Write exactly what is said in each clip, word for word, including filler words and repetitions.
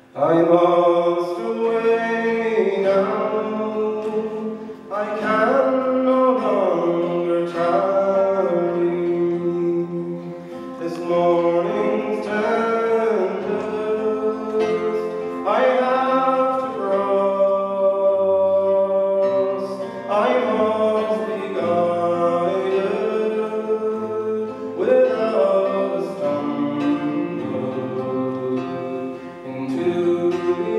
I must away now, I can no longer tarry. This morning's tempest I have to cross. I must be guided without a stumble into the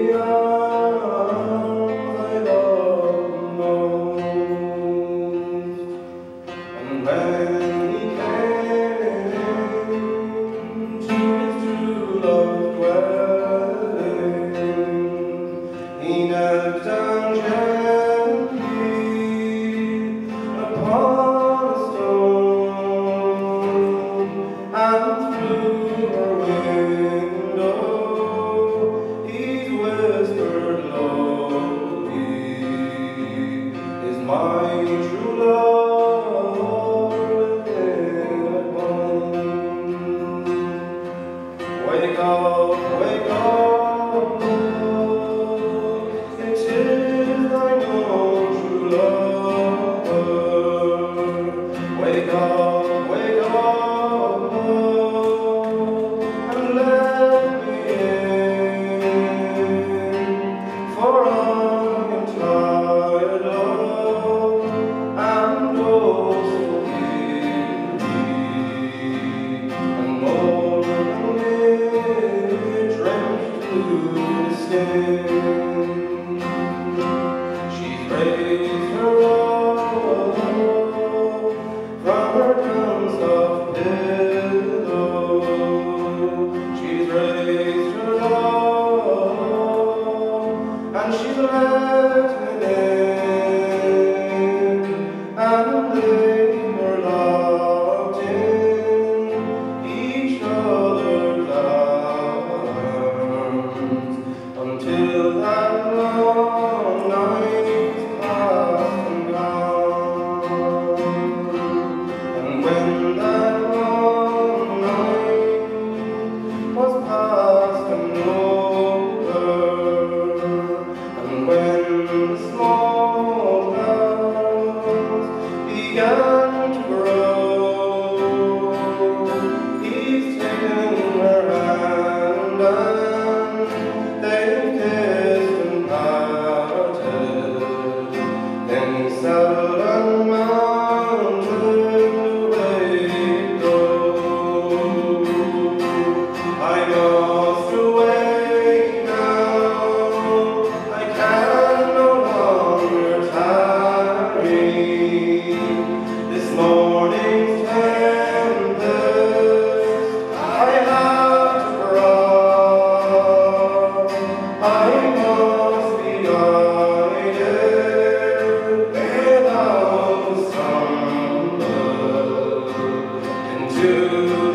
arms I love most. And when he came to his true love's dwelling, he knelt down gently upon a stone, and through her window whispered low, "He is my true love within at home." Wake up, wake up, it is thy own true lover. Wake up, wake up, and let me in. For I am tired, love, and oh so weary, and more than it, drenched to the skin. She's raised her love from her down-soft pillow. She's raised her love, and she's let me in, and they were locked in each other's arms until that long night passed and gone. And when that long night was past and over, and when the small clouds began to grow, he's taken her hand and they kissed and parted. Then he saddled and mounted away to go. I must away now, I can no longer tarry. This morning's tempest I have to cross. I must be guided without a stumble into